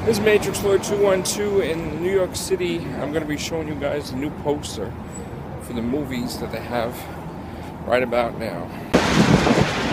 This is Matrixlord 212 in New York City. I'm going to be showing you guys a new poster for the movies that they have right about now.